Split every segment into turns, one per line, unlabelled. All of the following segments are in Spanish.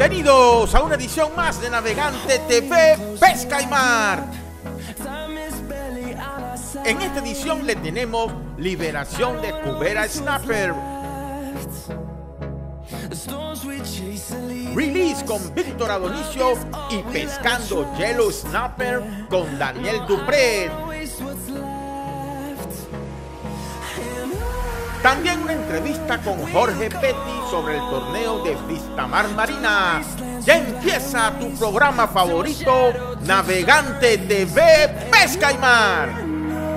Bienvenidos a una edición más de Navegante TV Pesca y Mar. En esta edición le tenemos liberación de Cubera Snapper, release con Víctor Adonicio y pescando Yellow Snapper con Daniel Dupré. También una entrevista con Jorge Petty sobre el torneo de Vistamar Marina. Ya empieza tu programa favorito, Navegante TV Pesca y Mar.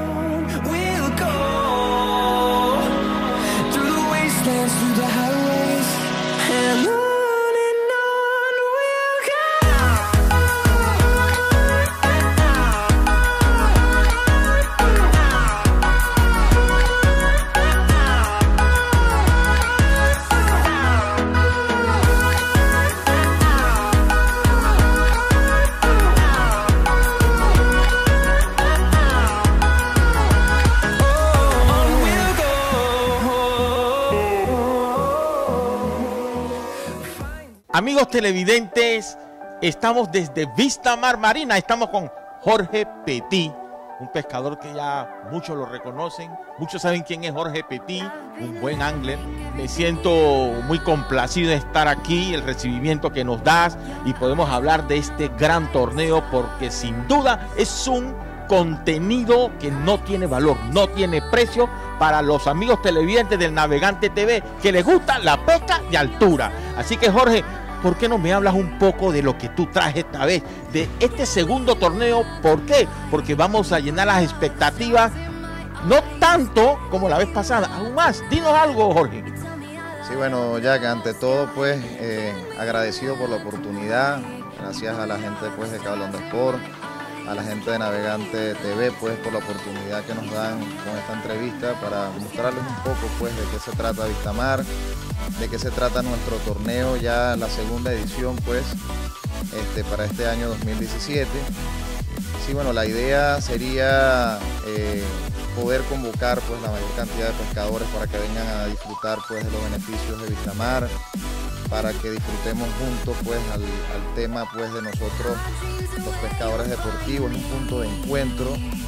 Amigos televidentes, estamos desde Vistamar Marina, estamos con Jorge Petty, un pescador que ya muchos lo reconocen, muchos saben quién es Jorge Petty, un buen angler. Me siento muy complacido de estar aquí, el recibimiento que nos das y podemos hablar de este gran torneo porque sin duda es un contenido que no tiene valor, no tiene precio para los amigos televidentes del Navegante TV que les gusta la pesca de altura. Así que Jorge, ¿por qué no me hablas un poco de lo que tú traes esta vez, de este segundo torneo? ¿Por qué? Porque vamos a llenar las expectativas, no tanto como la vez pasada, aún más. Dinos algo, Jorge.
Sí, bueno, Jack, ante todo, pues, agradecido por la oportunidad, gracias a la gente, pues, de Cable On The Sport, a la gente de Navegante TV, pues, por la oportunidad que nos dan con esta entrevista para mostrarles un poco, pues, de qué se trata Vistamar, de qué se trata nuestro torneo, ya la segunda edición, pues, para este año 2017. Sí, bueno, la idea sería poder convocar, pues, la mayor cantidad de pescadores para que vengan a disfrutar, pues, de los beneficios de Vistamar, para que disfrutemos juntos, pues, al tema, pues, de nosotros, los pescadores deportivos, un punto de encuentro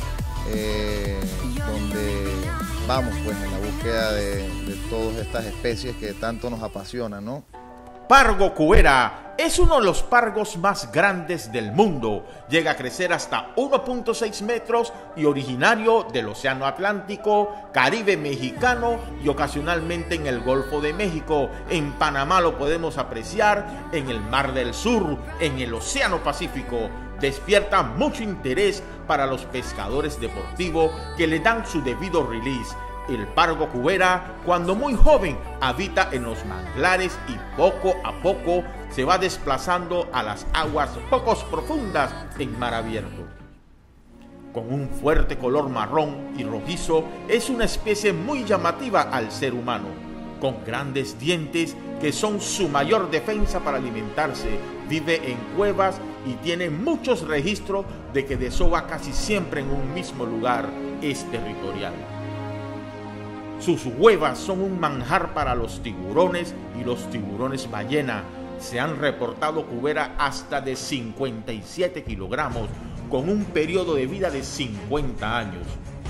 donde vamos, pues, en la búsqueda de todas estas especies que tanto nos apasionan, ¿no?
Pargo cubera es uno de los pargos más grandes del mundo. Llega a crecer hasta 1.6 metros y originario del Océano Atlántico, Caribe mexicano y ocasionalmente en el Golfo de México. En Panamá lo podemos apreciar, en el Mar del Sur, en el Océano Pacífico. Despierta mucho interés para los pescadores deportivos que le dan su debido release. El pargo cubera, cuando muy joven, habita en los manglares y poco a poco se va desplazando a las aguas poco profundas en mar abierto. Con un fuerte color marrón y rojizo, es una especie muy llamativa al ser humano, con grandes dientes que son su mayor defensa para alimentarse. Vive en cuevas y tiene muchos registros de que desova casi siempre en un mismo lugar. Es territorial. Sus huevas son un manjar para los tiburones y los tiburones ballena. Se han reportado cubera hasta de 57 kilogramos, con un periodo de vida de 50 años.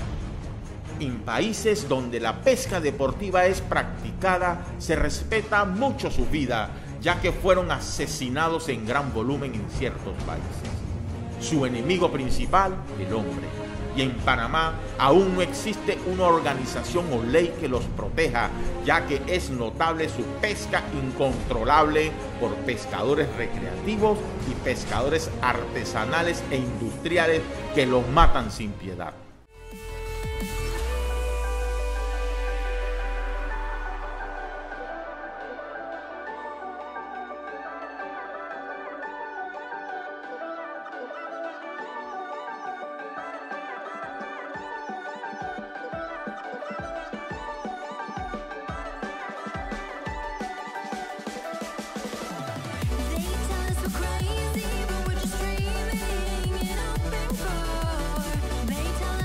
En países donde la pesca deportiva es practicada, se respeta mucho su vida, ya que fueron asesinados en gran volumen en ciertos países. Su enemigo principal, el hombre. Y en Panamá aún no existe una organización o ley que los proteja, ya que es notable su pesca incontrolable por pescadores recreativos y pescadores artesanales e industriales que los matan sin piedad.
Crazy, but we're just dreaming in open court. They tell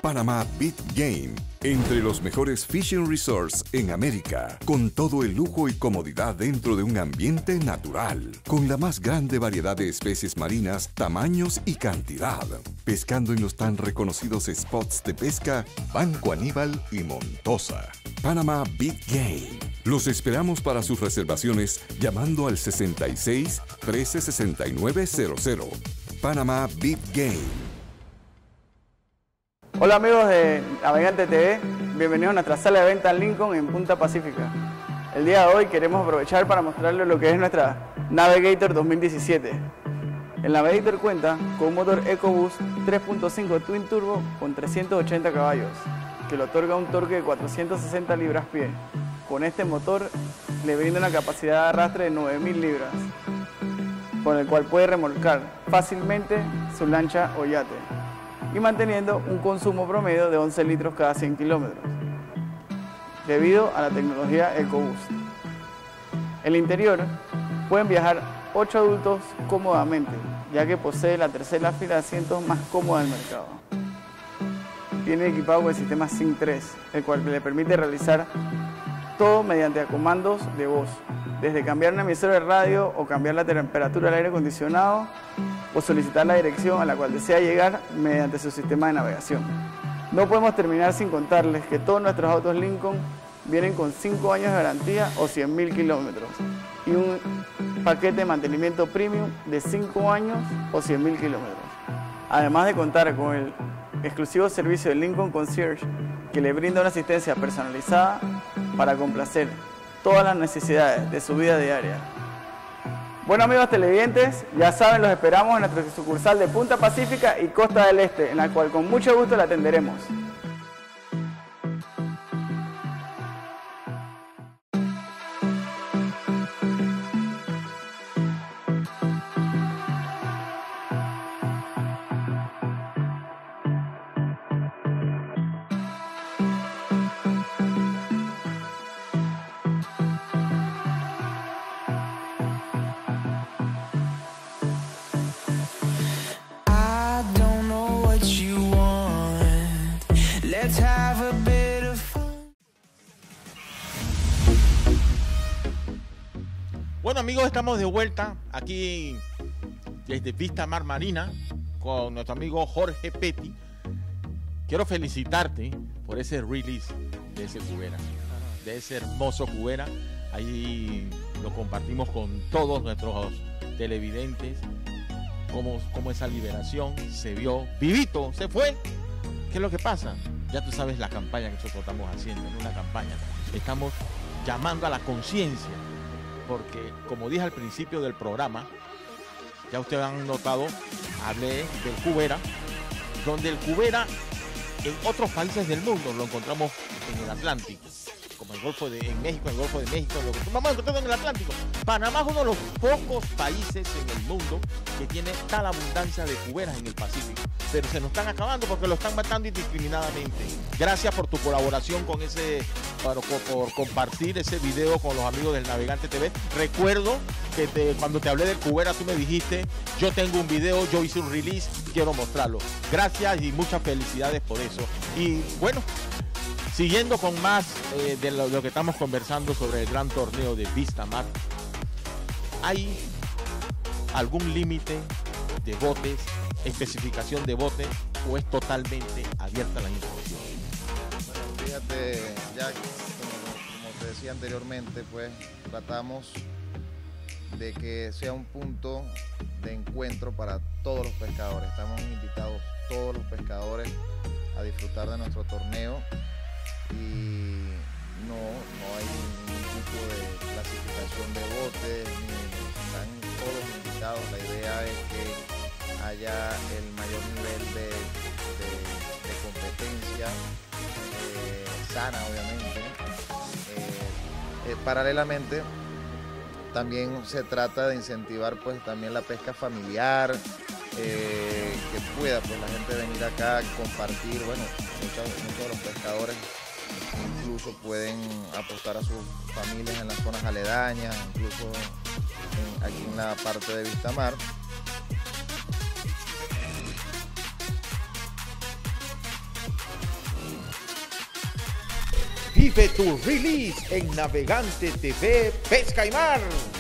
Panamá Big Game, entre los mejores fishing resorts en América, con todo el lujo y comodidad dentro de un ambiente natural, con la más grande variedad de especies marinas, tamaños y cantidad, pescando en los tan reconocidos spots de pesca Banco Aníbal y Montosa. Panamá Big Game. Los esperamos para sus reservaciones llamando al 66 13 69 00. Panamá Big Game.
Hola amigos de Navegante TV, bienvenidos a nuestra sala de venta Lincoln en Punta Pacífica. El día de hoy queremos aprovechar para mostrarles lo que es nuestra Navigator 2017. El Navigator cuenta con un motor EcoBoost 3.5 Twin Turbo con 380 caballos, que le otorga un torque de 460 libras-pie. Con este motor le brinda una capacidad de arrastre de 9.000 libras, con el cual puede remolcar fácilmente su lancha o yate, y manteniendo un consumo promedio de 11 litros cada 100 kilómetros, debido a la tecnología EcoBoost. En el interior pueden viajar 8 adultos cómodamente, ya que posee la tercera fila de asientos más cómoda del mercado. Tiene equipado con el sistema Sync 3, el cual le permite realizar todo mediante comandos de voz, desde cambiar una emisora de radio o cambiar la temperatura del aire acondicionado o solicitar la dirección a la cual desea llegar mediante su sistema de navegación. No podemos terminar sin contarles que todos nuestros autos Lincoln vienen con 5 años de garantía o 100.000 kilómetros y un paquete de mantenimiento premium de 5 años o 100.000 kilómetros. Además de contar con el exclusivo servicio de Lincoln Concierge, que le brinda una asistencia personalizada para complacer todas las necesidades de su vida diaria. Bueno amigos televidentes, ya saben, los esperamos en nuestra sucursal de Punta Pacífica y Costa del Este, en la cual con mucho gusto la atenderemos.
Bueno amigos, estamos de vuelta aquí desde Vista Mar Marina con nuestro amigo Jorge Petty. Quiero felicitarte por ese release de ese cubera, de ese hermoso cubera. Ahí lo compartimos con todos nuestros televidentes, cómo esa liberación se vio vivito, se fue. ¿Qué es lo que pasa? Ya tú sabes la campaña que nosotros estamos haciendo, en una campaña. Estamos llamando a la conciencia, porque como dije al principio del programa, ya ustedes han notado, hablé del cubera, donde el cubera en otros países del mundo lo encontramos en el Atlántico, como en México, el Golfo de México, vamos a encontrarlo en el Atlántico. Panamá es uno de los pocos países en el mundo que tiene tal abundancia de cuberas en el Pacífico, pero se nos están acabando porque lo están matando indiscriminadamente. Gracias por tu colaboración con por compartir ese video con los amigos del Navegante TV. Recuerdo que cuando te hablé del cubera tú me dijiste, yo tengo un video, yo hice un release, quiero mostrarlo. Gracias y muchas felicidades por eso. Y bueno, siguiendo con más de lo que estamos conversando sobre el gran torneo de Vista Mar, ¿hay algún límite de botes, especificación de botes, o es totalmente abierta la información?
Bueno, fíjate, Jack, como te decía anteriormente, pues tratamos de que sea un punto de encuentro para todos los pescadores. Estamos invitados todos los pescadores a disfrutar de nuestro torneo y no hay ningún tipo de clasificación de botes, están todos invitados. La idea es que haya el mayor nivel de competencia sana, obviamente. Paralelamente también se trata de incentivar pues también la pesca familiar, que pueda pues la gente venir acá a compartir. Bueno, muchos de los pescadores incluso pueden apostar a sus familias en las zonas aledañas, incluso aquí en la parte de Vista Mar.
Vive tu release en Navegante TV Pesca y Mar.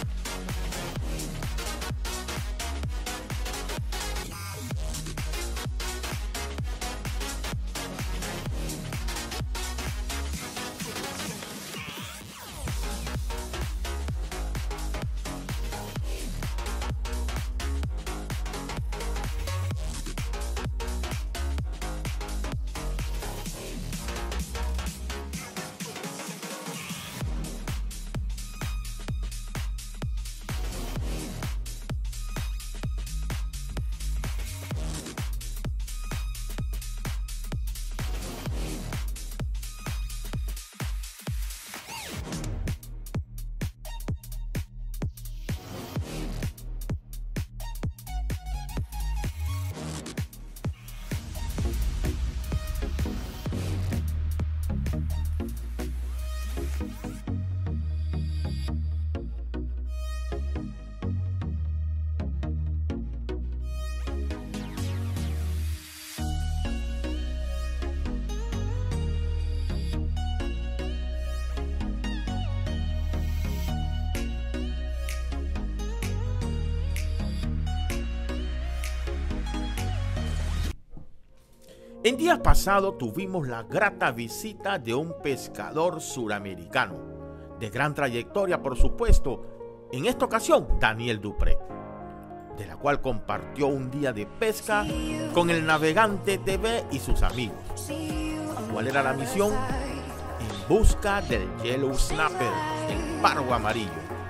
En días pasados tuvimos la grata visita de un pescador suramericano, de gran trayectoria por supuesto, en esta ocasión Daniel Dupret, de la cual compartió un día de pesca con el Navegante TV y sus amigos. ¿Cuál era la misión? En busca del Yellow Snapper, el pargo amarillo.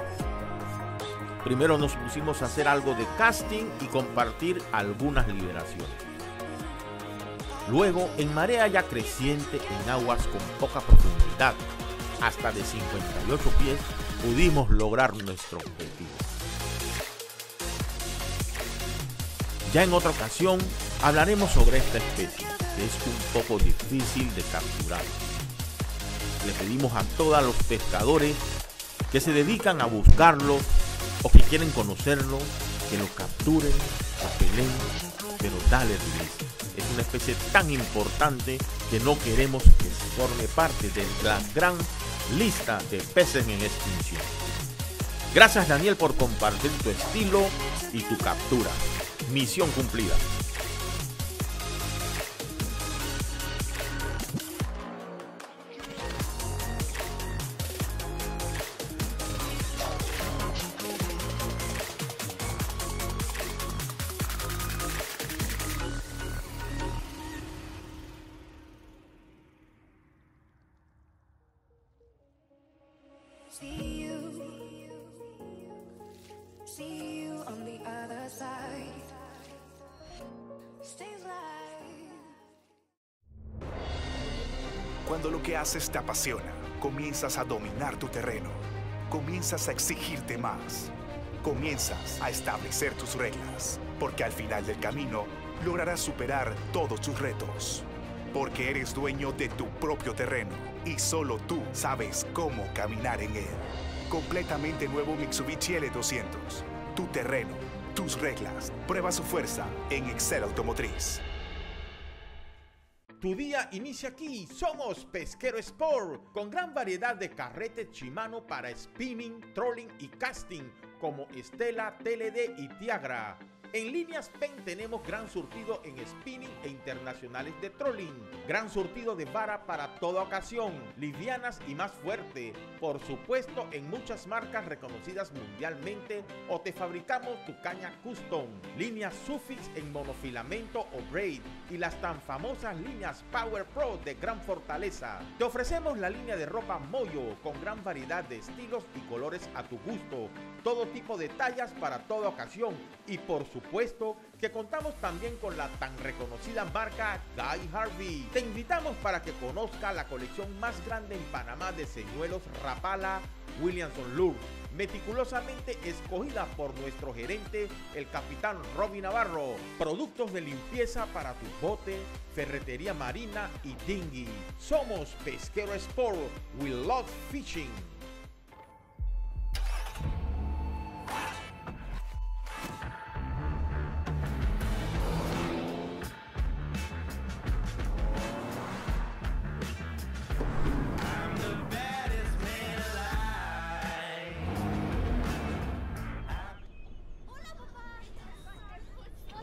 Primero nos pusimos a hacer algo de casting y compartir algunas liberaciones. Luego, en marea ya creciente en aguas con poca profundidad, hasta de 58 pies, pudimos lograr nuestro objetivo. Ya en otra ocasión hablaremos sobre esta especie, que es un poco difícil de capturar. Le pedimos a todos los pescadores que se dedican a buscarlo o que quieren conocerlo, que lo capturen, lo peleen, pero dale release. Es una especie tan importante que no queremos que forme parte de la gran lista de peces en extinción. Gracias Daniel por compartir tu estilo y tu captura. Misión cumplida.
See you on the other side. Stay alive.
Cuando lo que haces te apasiona, comienzas a dominar tu terreno, comienzas a exigirte más, comienzas a establecer tus reglas, porque al final del camino lograrás superar todos tus retos, porque eres dueño de tu propio terreno y solo tú sabes cómo caminar en él. Completamente nuevo Mitsubishi L200. Tu terreno, tus reglas. Prueba su fuerza en Excel Automotriz.
Tu día inicia aquí. Somos Pesquero Sport, con gran variedad de carretes Shimano para spinning, trolling y casting, como Estela, TLD y Tiagra. En líneas Penn tenemos gran surtido en spinning e internacionales de trolling, gran surtido de vara para toda ocasión, livianas y más fuerte, por supuesto en muchas marcas reconocidas mundialmente, o te fabricamos tu caña custom, líneas Sufix en monofilamento o braid y las tan famosas líneas Power Pro de gran fortaleza. Te ofrecemos la línea de ropa Moyo con gran variedad de estilos y colores a tu gusto, todo tipo de tallas para toda ocasión y por supuesto que contamos también con la tan reconocida marca Guy Harvey. Te invitamos para que conozca la colección más grande en Panamá de señuelos Rapala Williamson Lure, meticulosamente escogida por nuestro gerente, el capitán Robin Navarro. Productos de limpieza para tu bote, ferretería marina y dinghy. Somos Pesquero Sport. We love fishing.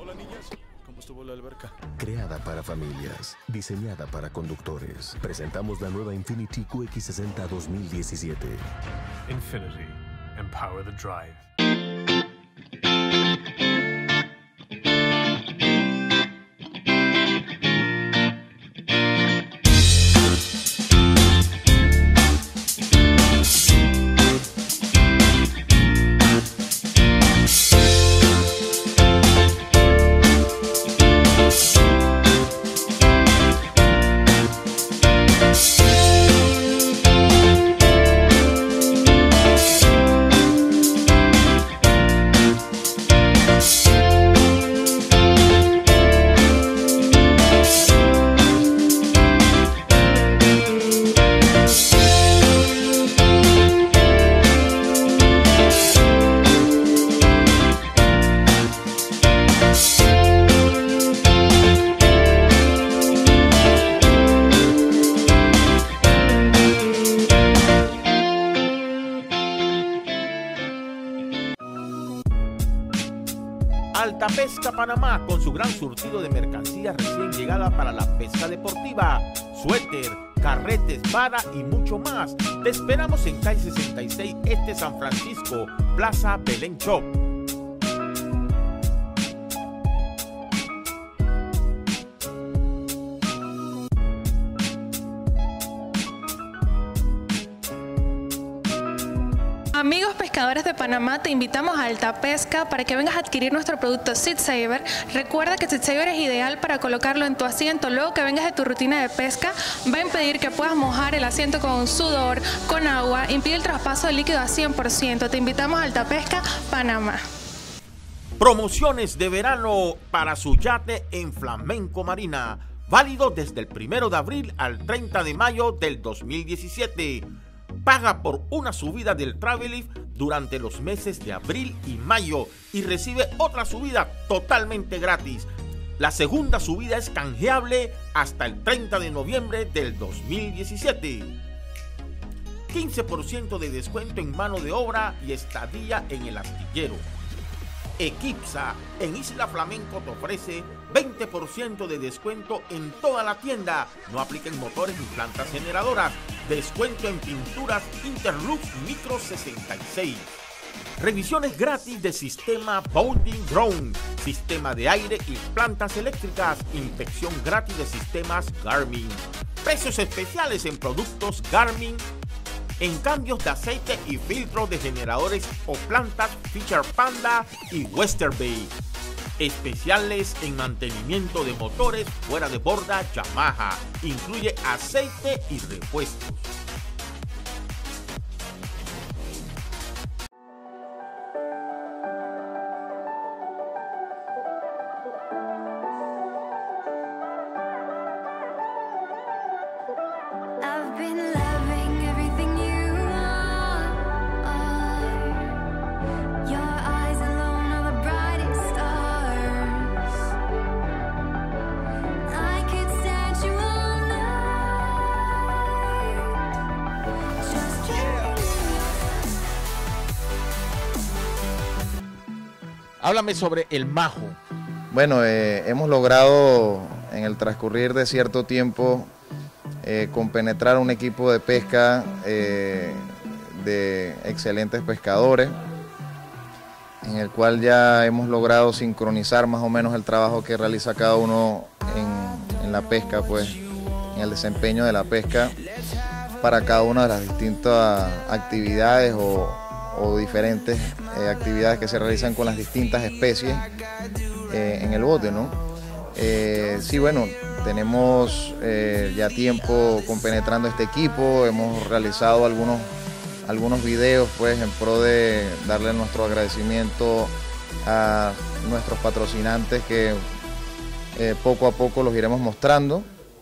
Hola niñas, ¿cómo estuvo la alberca?
Creada para familias, diseñada para conductores. Presentamos la nueva Infiniti QX60 2017.
Infiniti. Empower the drive.
Alta Pesca Panamá, con su gran surtido de mercancías recién llegada para la pesca deportiva, suéter, carretes, vara y mucho más. Te esperamos en calle 66 Este San Francisco, Plaza Belén Shop.
Amigos pescadores de Panamá, te invitamos a Alta Pesca para que vengas a adquirir nuestro producto Seat Saver. Recuerda que Seat Saver es ideal para colocarlo en tu asiento luego que vengas de tu rutina de pesca. Va a impedir que puedas mojar el asiento con sudor, con agua, impide el traspaso de líquido a 100%. Te invitamos a Alta Pesca Panamá.
Promociones de verano para su yate en Flamenco Marina, válido desde el 1 de abril al 30 de mayo del 2017. Paga por una subida del Travelift durante los meses de abril y mayo y recibe otra subida totalmente gratis. La segunda subida es canjeable hasta el 30 de noviembre del 2017. 15% de descuento en mano de obra y estadía en el astillero. Equipsa en Isla Flamenco te ofrece 20% de descuento en toda la tienda. No apliquen motores ni plantas generadoras. Descuento en pinturas Interlux Micro 66. Revisiones gratis de sistema Bonding Drone, sistema de aire y plantas eléctricas. Inspección gratis de sistemas Garmin. Precios especiales en productos Garmin, en cambios de aceite y filtros de generadores o plantas Fisher Panda y Westerbay. Especiales en mantenimiento de motores fuera de borda Yamaha. Incluye aceite y repuestos.
I've been loving everything you are. Your eyes alone are the brightest stars. I could stand you all night. Just
Háblame sobre el majo.
Bueno, hemos logrado en el transcurrir de cierto tiempo compenetrar un equipo de pesca de excelentes pescadores, en el cual ya hemos logrado sincronizar más o menos el trabajo que realiza cada uno en la pesca, pues en el desempeño de la pesca para cada una de las distintas actividades o diferentes actividades que se realizan con las distintas especies en el bote, ¿no? Sí, bueno, tenemos ya tiempo compenetrando este equipo, hemos realizado algunos videos pues en pro de darle nuestro agradecimiento a nuestros patrocinantes que poco a poco los iremos mostrando.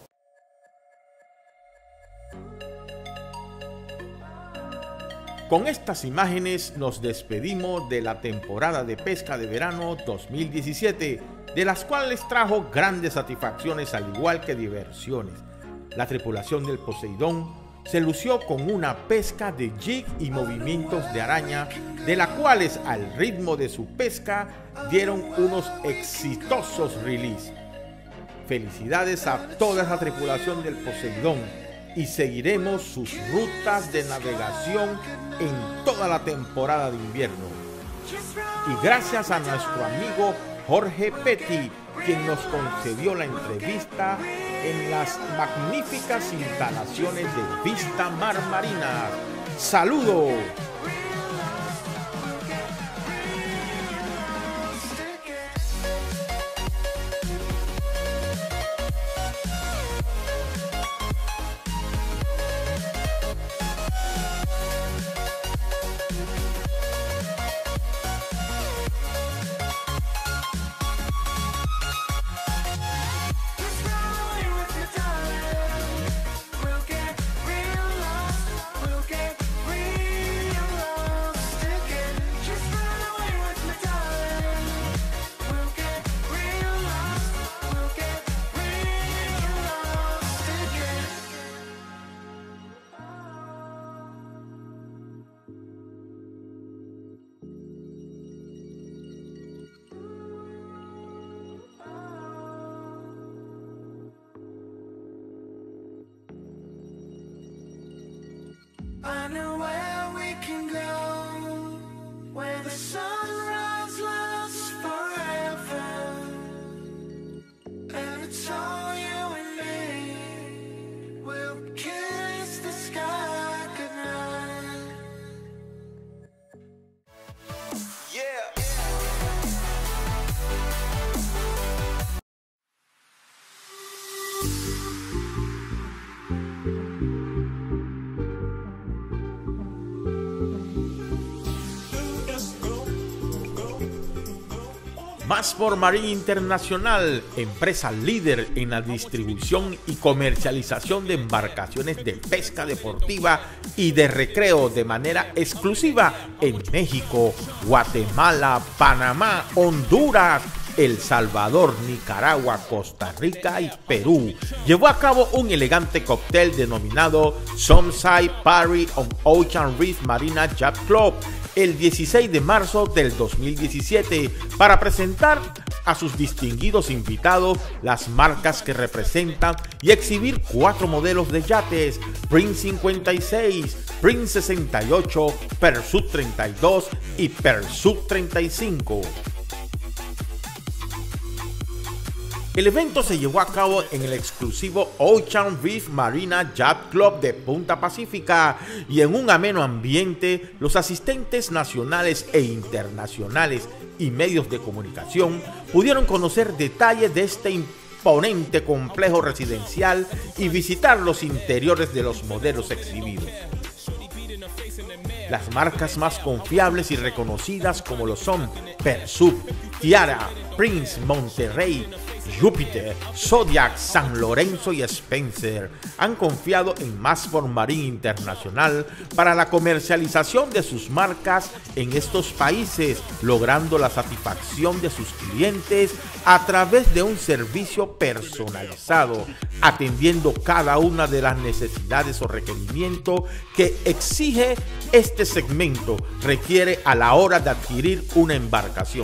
Con estas imágenes nos despedimos de la temporada de pesca de verano 2017, de las cuales trajo grandes satisfacciones al igual que diversiones. La tripulación del Poseidón se lució con una pesca de jig y movimientos de araña, de las cuales al ritmo de su pesca dieron unos exitosos release. Felicidades a toda la tripulación del Poseidón y seguiremos sus rutas de navegación en toda la temporada de invierno. Y gracias a nuestro amigo Jorge Petty, quien nos concedió la entrevista en las magníficas instalaciones de Vista Mar Marina. ¡Saludos!
I know where we can go, where the sunrise lasts forever, and it's all you and me. We'll kiss the sky goodnight. Yeah.
Massport Marine International, empresa líder en la distribución y comercialización de embarcaciones de pesca deportiva y de recreo de manera exclusiva en México, Guatemala, Panamá, Honduras, El Salvador, Nicaragua, Costa Rica y Perú. Llevó a cabo un elegante cóctel denominado Sunside Party on Ocean Reef Marina Yacht Club el 16 de marzo del 2017 para presentar a sus distinguidos invitados las marcas que representan y exhibir 4 modelos de yates: Prince 56, Prince 68, Pursuit 32 y Pursuit 35. El evento se llevó a cabo en el exclusivo Ocean Reef Marina Yacht Club de Punta Pacífica y en un ameno ambiente. Los asistentes nacionales e internacionales y medios de comunicación pudieron conocer detalles de este imponente complejo residencial y visitar los interiores de los modelos exhibidos. Las marcas más confiables y reconocidas, como lo son Pursuit, Tiara, Prince, Monterrey, Júpiter, Zodiac, San Lorenzo y Spencer, han confiado en Massport Marine International para la comercialización de sus marcas en estos países, logrando la satisfacción de sus clientes a través de un servicio personalizado, atendiendo cada una de las necesidades o requerimientos que exige este segmento requiere a la hora de adquirir una embarcación.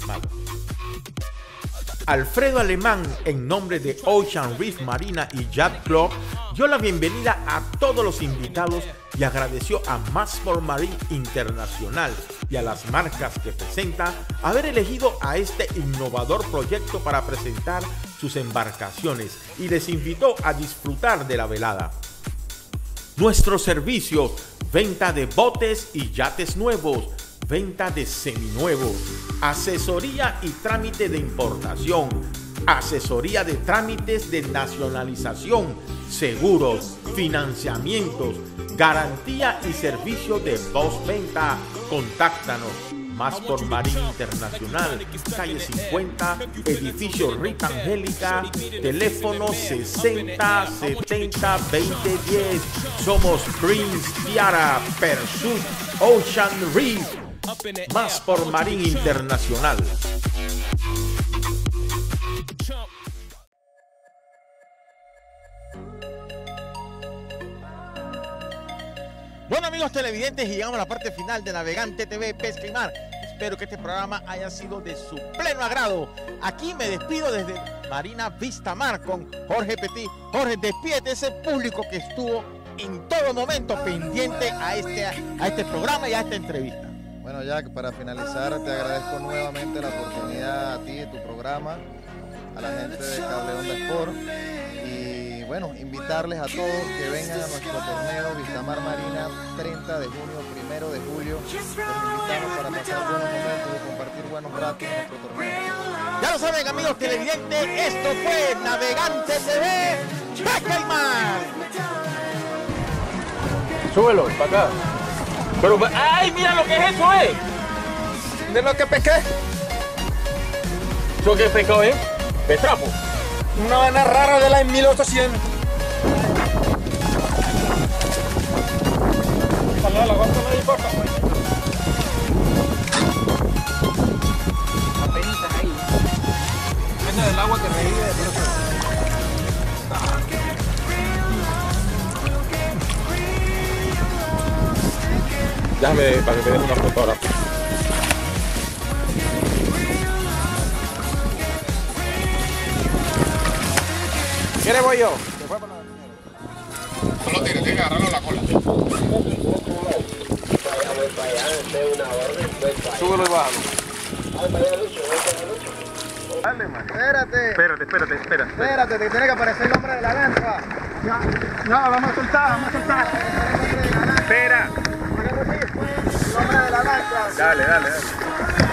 Alfredo Alemán, en nombre de Ocean Reef Marina y Yacht Club, dio la bienvenida a todos los invitados y agradeció a Massport Marine International y a las marcas que presenta haber elegido a este innovador proyecto para presentar sus embarcaciones y les invitó a disfrutar de la velada. Nuestros servicios: venta de botes y yates nuevos, venta de seminuevos, asesoría y trámite de importación, asesoría de trámites de nacionalización, seguros, financiamientos, garantía y servicio de postventa. Contáctanos. Massport Marine International, calle 50, edificio Rita Angélica, teléfono 60 70 20 10. Somos Prince, Tiara, Pursuit, Ocean Reef. Massport Marine International. Bueno, amigos televidentes, llegamos a la parte final de Navegante TV Pesca y Mar. Espero que este programa haya sido de su pleno agrado. Aquí me despido desde Marina Vista Mar con Jorge Petit. Jorge, despídete de ese público que estuvo en todo momento pendiente a este programa y a esta entrevista.
Bueno, Jack, para finalizar, te agradezco nuevamente la oportunidad a ti y tu programa, a la gente de Cable Onda Sport. Y bueno, invitarles a todos que vengan a nuestro torneo Vistamar Marina 30 de junio, 1 de julio. Los invitamos para pasar buenos momentos y compartir buenos ratos en nuestro torneo.
Ya lo saben, amigos televidentes, esto fue Navegante TV Pesca y Mar.
Súbelo, para acá. Pero, ¡ay, mira lo que es eso, ¿De lo que pesqué? ¿Eso qué pescado, Pestrapo. Una vaina rara de la en 1800. La guanta no importa, apenitas ahí. Depende del agua que revive de pronto. Déjame para que me des una foto ahora. ¿Quieres voy yo?
Solo tienes que agarrarlo a la cola.
Súbelo y bájalo.
Dale, man. Espérate.
Espérate.
Espérate, te tiene que aparecer el nombre de la lanza.
No, vamos a soltar. Espera.
El nombre de la lanza.
Dale.